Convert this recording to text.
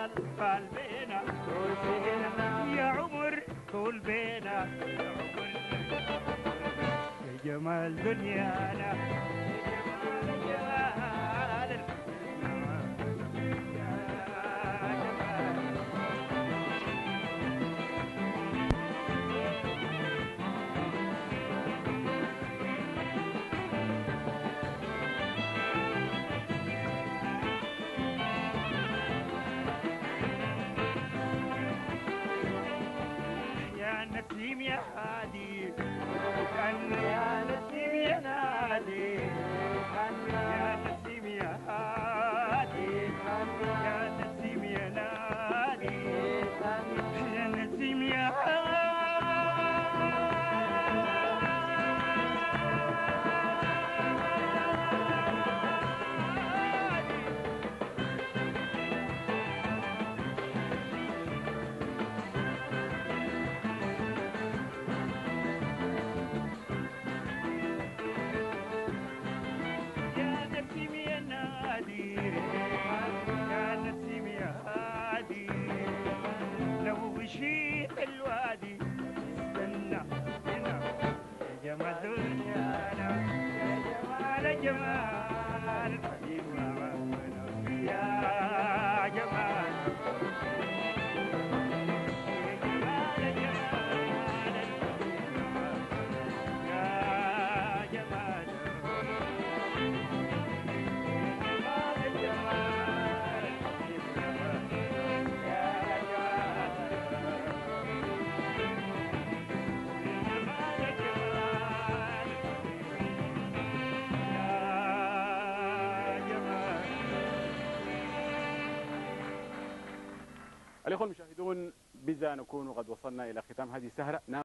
طال بينا طول بينا يا عمر طول بينا يا عمر يا جمال دنيانا يا نسيم يا هادي يا نسيم يا نادي يا نسيم يا هادي يا نسيم يا نادي يا نسيم يا هادي يا نسيم يا نادي يا نسيم يا هادي لو مشيت الوادي استنى هنا يا جمال دنيانا يا جمال جمال حبيب وعمرنا يا جمال يا جمال جمال يا جمال الإخوة المشاهدون، بذا نكون قد وصلنا إلى ختام هذه السهرة.